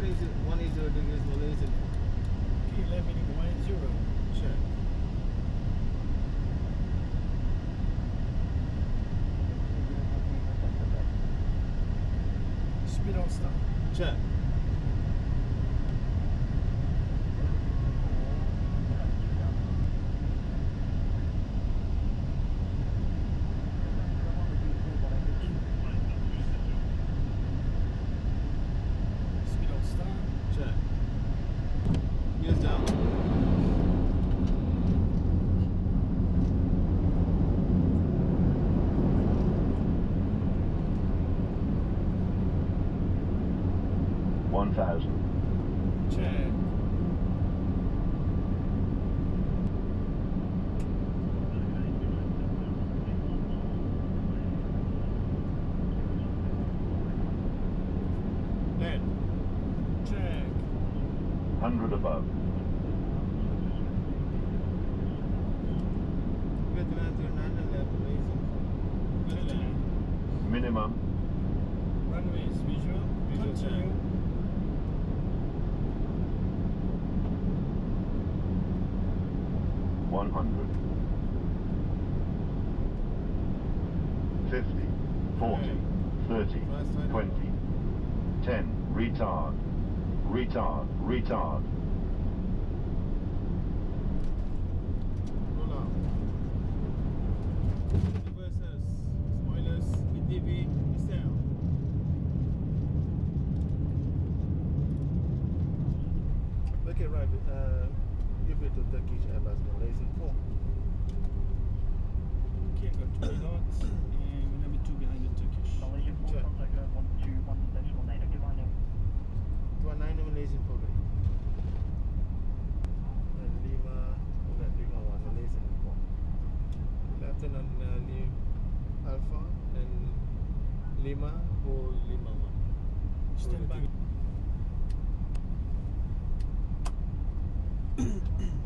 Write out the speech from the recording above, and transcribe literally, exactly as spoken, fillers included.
eighty, one eighty degrees Malaysian. Okay, left heading one eighty. Check. Speed on start. Check. Speed on start. Check. Gears down. one thousand. Check. Land. Check. one hundred above. Get to land your nine and left Malaysian. Good land. Minimum. Runways visual. Visual Continue. one hundred. fifty. forty. thirty. Fast time. twenty. ten. Retard. Retard. Retard. Roll out. Reversers, spoilers, E T V, descend. Okay, right. Uh, give it to Turkish Airbus Malaysian four. Okay, got two knots and number two behind the Turkish. Malaysian four, Check. contact uh, one two one decimal nine, active on now. Two nine Malaysian four. And Lima, that Lima one Malaysian four. Lieutenant uh, Lim Alpha and Lima or Lima one. Stand by.